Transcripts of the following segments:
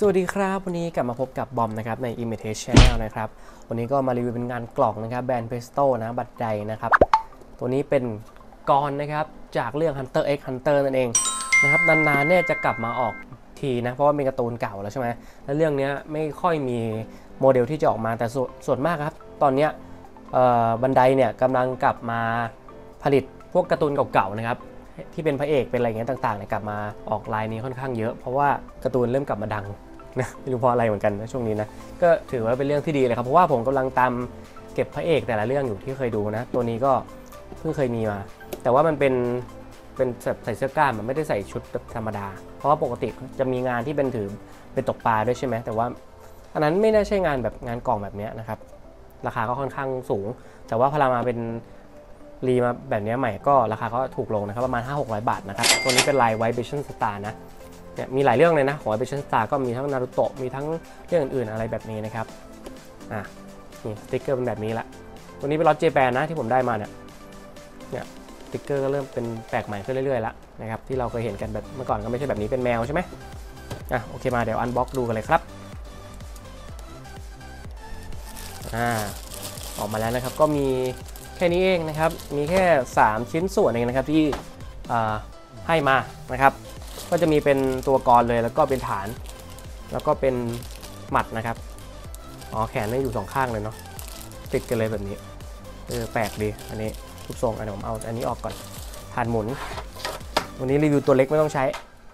สวัสดีครับวันนี้กลับมาพบกับบอมนะครับใน Imitation Channel นะครับวันนี้ก็มารีวิวเป็นงานกล่องนะครับแบรนด์ Presto นะบัตรใดนะครับตัวนี้เป็นกรนะครับจากเรื่อง Hunter x Hunter นั่นเองนะครับนานๆเนี่ยจะกลับมาออกทีนะเพราะว่าเป็นการ์ตูนเก่าแล้วใช่ไหมและเรื่องนี้ไม่ค่อยมีโมเดลที่จะออกมาแต่ส่วนมากครับตอนนี้บันไดเนี่ยกำลังกลับมาผลิตพวกการ์ตูนเก่าๆนะครับที่เป็นพระเอกเป็นอะไรเงี้ยต่างๆเนี่ยกลับมาออกลายนี้ค่อนข้างเยอะเพราะว่าการ์ตูนเริ่มกลับมาดังนะไม่รู้เพราะอะไรเหมือนกันนะช่วงนี้นะก็ถือว่าเป็นเรื่องที่ดีเลยครับเพราะว่าผมกำลังตามเก็บพระเอกแต่ละเรื่องอยู่ที่เคยดูนะตัวนี้ก็เพิ่งเคยมีมาแต่ว่ามันเป็นใส่เสื้อกล้ามมันไม่ได้ใส่ชุดธรรมดาเพราะว่าปกติจะมีงานที่เป็นถือเป็นตกปลาด้วยใช่ไหมแต่ว่าอันนั้นไม่ได้ใช่งานแบบงานกล่องแบบนี้นะครับราคาก็ค่อนข้างสูงแต่ว่าพอมาเป็นรีมาแบบนี้ใหม่ก็ราคาก็ถูกลงนะครับประมาณ 500-600 บาทนะครับตัวนี้เป็นลาย White Vision Star นะเนี่ยมีหลายเรื่องเลยนะของ White Vision Star ก็มีทั้งนารูโตะมีทั้งเรื่องอื่นๆอะไรแบบนี้นะครับนี่สติ๊กเกอร์เป็นแบบนี้ละตัวนี้เป็นล็อตเจแปนนะที่ผมได้มาเนี่ยสติ๊กเกอร์ก็เริ่มเป็นแปลกใหม่ขึ้นเรื่อยๆแล้วนะครับที่เราเคยเห็นกันแบบเมื่อก่อนก็ไม่ใช่แบบนี้เป็นแมวใช่ไหมโอเคมาเดี๋ยวอันบ็อกดูกันเลยครับออกมาแล้วนะครับก็มีแค่นี้เองนะครับมีแค่3ชิ้นส่วนเองนะครับที่ให้มานะครับก็จะมีเป็นตัวกรเลยแล้วก็เป็นฐานแล้วก็เป็นหมัดนะครับแขนนี่อยู่2ข้างเลยเนาะติดกันเลยแบบนี้แปลกดีอันนี้รูปทรงอันนี้ผมเอาอันนี้ออกก่อนฐานหมุนวันนี้รีวิวตัวเล็กไม่ต้องใช้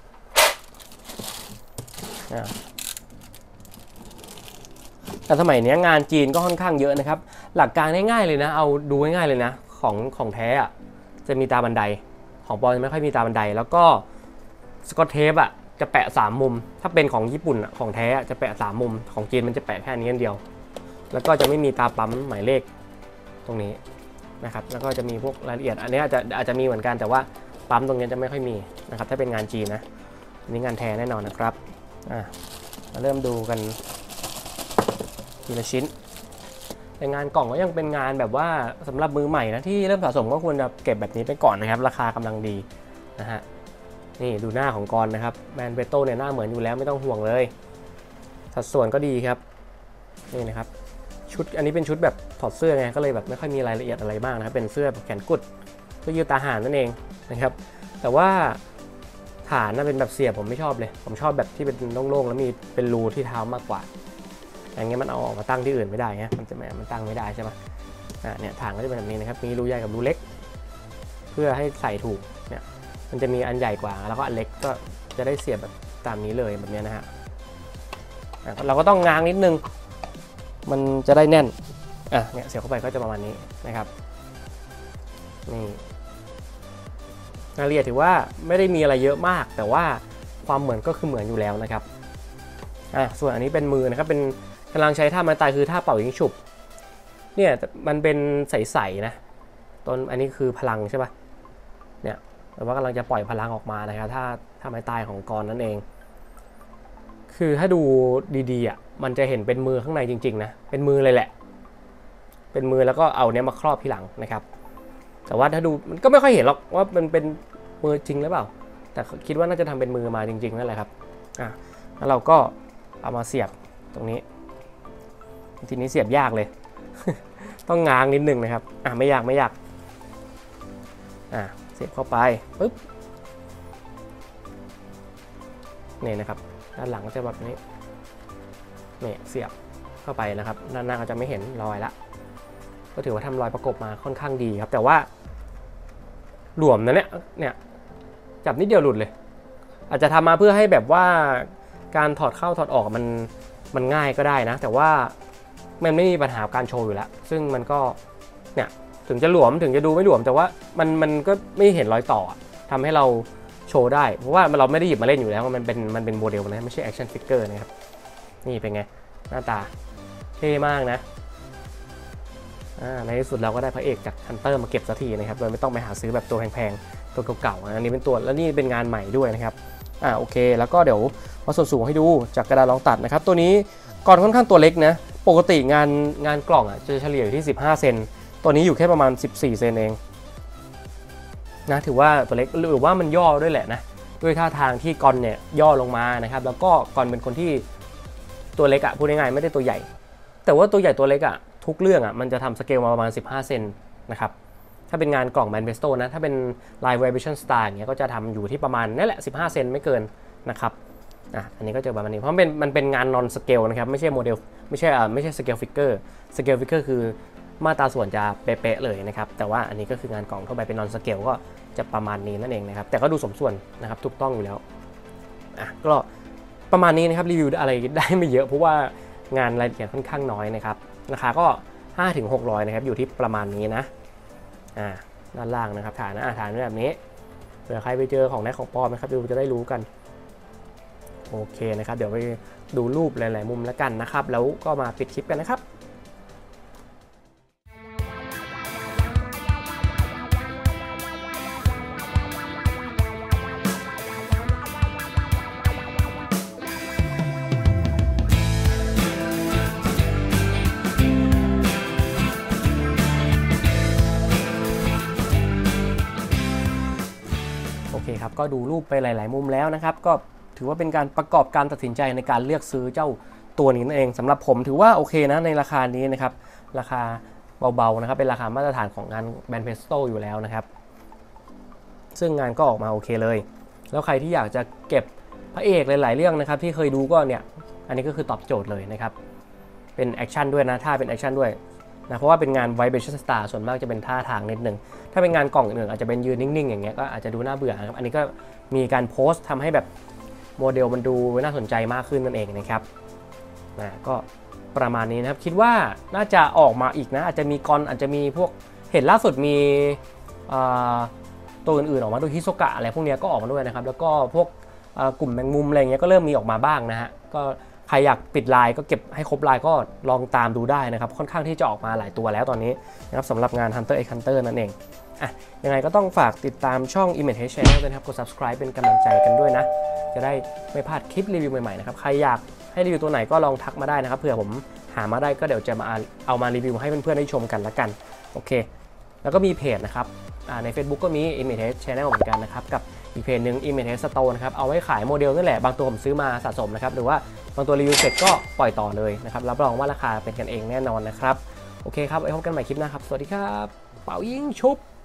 แต่สมัยนี้งานจีนก็ค่อนข้างเยอะนะครับหลักการง่ายๆเลยนะเอาดูง่ายๆเลยนะของแท้จะมีตาบันไดของปอนไม่ค่อยมีตาบันไดแล้วก็สกอตเทปจะแปะ3มุมถ้าเป็นของญี่ปุ่นของแท้จะแปะ3มุมของจีนมันจะแปะแค่นี้อันเดียวแล้วก็จะไม่มีตาปั๊มหมายเลขตรงนี้นะครับแล้วก็จะมีพวกรายละเอียดอันนี้อาจจะมีเหมือนกันแต่ว่าปั๊มตรงนี้จะไม่ค่อยมีนะครับถ้าเป็นงานจีนนะอันนี้งานแท้แน่นอนนะครับมาเริ่มดูกันทีละชิ้นแต่งานกล่องก็ยังเป็นงานแบบว่าสำหรับมือใหม่นะที่เริ่มสะสมก็ควรจะเก็บแบบนี้ไปก่อนนะครับราคากำลังดีนะฮะนี่ดูหน้าของกรนะครับแบรนด์เบโต้เนี่ยหน้าเหมือนอยู่แล้วไม่ต้องห่วงเลยสัดส่วนก็ดีครับนี่นะครับชุดอันนี้เป็นชุดแบบถอดเสื้อไงก็เลยแบบไม่ค่อยมีรายละเอียดอะไรมากนะครับเป็นเสื้อแบบแขนกุดเสื้อยืดตาห่านนั่นเองนะครับแต่ว่าฐานน่ะเป็นแบบเสียบผมไม่ชอบเลยผมชอบแบบที่เป็นโล่งๆแล้วมีเป็นรูที่เท้ามากกว่าอย่างเงี้ยมันเอาออกมาตั้งที่อื่นไม่ได้ไงมันตั้งไม่ได้ใช่ไหมเนี่ยฐานก็จะเป็นแบบนี้นะครับมีรูใหญ่กับรูเล็กเพื่อให้ใส่ถูกเนี่ยมันจะมีอันใหญ่กว่าแล้วก็อันเล็กก็จะได้เสียบแบบตามนี้เลยแบบนี้นะฮะเราก็ต้องง้างนิดนึงมันจะได้แน่นเนี่ยเสียบเข้าไปก็จะประมาณนี้นะครับนี่รายละเอียดถือว่าไม่ได้มีอะไรเยอะมากแต่ว่าความเหมือนก็คือเหมือนอยู่แล้วนะครับส่วนอันนี้เป็นมือนะครับเป็นกำลังใช้ท่าไม้ตายคือท่าเป่ายิงฉุบเนี่ยมันเป็นใสๆนะต้นอันนี้คือพลังใช่ปะเนี่ยแต่ว่ากำลังจะปล่อยพลังออกมานะครับท่าไม้ตายของกรนั่นเองคือถ้าดูดีๆมันจะเห็นเป็นมือข้างในจริงๆนะเป็นมือเลยแหละเป็นมือแล้วก็เอาเนี้ยมาครอบที่หลังนะครับแต่ว่าถ้าดูมันก็ไม่ค่อยเห็นหรอกว่ามันเป็นมือจริงหรือเปล่าแต่คิดว่าน่าจะทำเป็นมือมาจริงๆนั่นแหละครับแล้วเราก็เอามาเสียบตรงนี้ทีนี้เสียบยากเลย ต้องง้างนิดนึงนะครับไม่ยากเสียบเข้าไปปึ๊บนี่นะครับด้านหลังจะแบบนี้นี่เสียบเข้าไปนะครับด้านหน้าก็จะไม่เห็นรอยละก็ถือว่าทำรอยประกบมาค่อนข้างดีครับแต่ว่าหลวมนะเนี่ยจับนิดเดียวหลุดเลยอาจจะทำมาเพื่อให้แบบว่าการถอดเข้าถอดออกมันง่ายก็ได้นะแต่ว่ามันไม่มีปัญหาการโชว์อยู่แล้วซึ่งมันก็เนี่ยถึงจะหลวมถึงจะดูไม่หลวมแต่ว่ามันก็ไม่เห็นรอยต่อทำให้เราโชว์ได้เพราะว่าเราไม่ได้หยิบมาเล่นอยู่แล้วมันเป็นโมเดลนะไม่ใช่แอคชั่นฟิกเกอร์นะครับนี่เป็นไงหน้าตาเท่มากนะในที่สุดเราก็ได้พระเอกจากฮันเตอร์มาเก็บสักทีนะครับโดยไม่ต้องไปหาซื้อแบบตัวแพงๆตัวเก่าๆอันนี้เป็นตัวแล้วนี่เป็นงานใหม่ด้วยนะครับโอเคแล้วก็เดี๋ยวมาส่วนสูงให้ดูจากกระดาษรองตัดนะครับตัวนี้ก่อนค่อนข้างตัวเล็กนะปกติงานกล่องจะเฉลี่ยอยู่ที่15เซนตัวนี้อยู่แค่ประมาณ14เซนเองนะถือว่าตัวเล็กหรือว่ามันย่อด้วยแหละนะด้วยท่าทางที่กอนเนี่ยย่อลงมานะครับแล้วก็กอนเป็นคนที่ตัวเล็กอะพูดง่ายๆไม่ได้ตัวใหญ่แต่ว่าตัวใหญ่ตัวเล็กอะทุกเรื่องอะมันจะทำสเกลมาประมาณ15 เซนนะครับถ้าเป็นงานกล่องแมนเฟสโตนะถ้าเป็นลาย Vibration Star อย่างเงี้ยก็จะทำอยู่ที่ประมาณนั่นแหละ15 เซนไม่เกินนะครับอันนี้ก็จะประมาณนี้เพราะมันเป็นงาน non scale นะครับไม่ใช่โมเดลไม่ใช่ scale figure scale figure คือมาตราส่วนจะเป๊ะๆเลยนะครับแต่ว่าอันนี้ก็คืองานกล่องทั่วไปเป็น non scale ก็จะประมาณนี้นั่นเองนะครับแต่ก็ดูสมส่วนนะครับถูกต้องอยู่แล้วก็ประมาณนี้นะครับรีวิวอะไรได้ไม่เยอะเพราะว่างานรายละเอียดค่อนข้างน้อยนะครับราคาก็ 500-600 นะครับอยู่ที่ประมาณนี้นะด้านล่างนะครับฐานแบบนี้เผื่อใครไปเจอของแท้ของปลอมนะครับดูจะได้รู้กันโอเคนะครับเดี๋ยวไปดูรูปหลายๆมุมแล้วกันนะครับแล้วก็มาปิดคลิปกันนะครับโอเคครับก็ดูรูปไปหลายๆมุมแล้วนะครับก็ถือว่าเป็นการประกอบการตัดสินใจในการเลือกซื้อเจ้าตัวนี้นั่นเองสำหรับผมถือว่าโอเคนะในราคานี้นะครับราคาเบาๆนะครับเป็นราคามาตรฐานของงานแบรนด์เพสโตอยู่แล้วนะครับซึ่งงานก็ออกมาโอเคเลยแล้วใครที่อยากจะเก็บพระเอกหลายๆเรื่องนะครับที่เคยดูก็เนี่ยอันนี้ก็คือตอบโจทย์เลยนะครับเป็นแอคชั่นด้วยนะถ้าเป็นแอคชั่นด้วยนะเพราะว่าเป็นงาน Vibration Star ส่วนมากจะเป็นท่าทางนิดนึงถ้าเป็นงานกล่องอื่นอาจจะเป็นยืนนิ่งๆอย่างเงี้ยก็อาจจะดูน่าเบื่อนะครับอันนี้ก็มีการโพสต์ทำให้แบบโมเดลมันดูน่าสนใจมากขึ้นนั่นเองนะครับก็ประมาณนี้นะครับคิดว่าน่าจะออกมาอีกนะอาจจะมีกอนอาจจะมีพวกเห็นล่าสุดมีตัวอื่นๆออกมาดูฮิโซกะอะไรพวกนี้ก็ออกมาด้วยนะครับแล้วก็พวกกลุ่มแมงมุมอะไรเงี้ยก็เริ่มมีออกมาบ้างนะฮะก็ใครอยากปิดลายก็เก็บให้ครบลายก็ลองตามดูได้นะครับค่อนข้างที่จะออกมาหลายตัวแล้วตอนนี้นะครับสำหรับงาน Hunter x Hunter นั่นเองยังไงก็ต้องฝากติดตามช่อง Image Head Channel ด้วยนะครับกด subscribe เป็นกำลังใจกันด้วยนะจะได้ไม่พลาดคลิปรีวิวใหม่ๆนะครับใครอยากให้รีวิวตัวไหนก็ลองทักมาได้นะครับเผื่อผมหามาได้ก็เดี๋ยวจะมาเอามารีวิวให้เพื่อนๆได้ชมกันละกันโอเคแล้วก็มีเพจนะครับใน Facebook ก็มี Image Head Channel เหมือนกันนะครับกับอีกเพจหนึ่ง Image Head Store นะครับเอาไว้ขายโมเดลนั่นแหละบางตัวผมซื้อมาสะสมนะครับหรือว่าบางตัวรีวิวเสร็จก็ปล่อยต่อเลยนะครับรับรองว่าราคาเป็นกันเองแน่นอนนะครับโอเคครับไว้พบกันใหม่คลิปหน้าครับสวัสดีครับเป่ายิงชุบ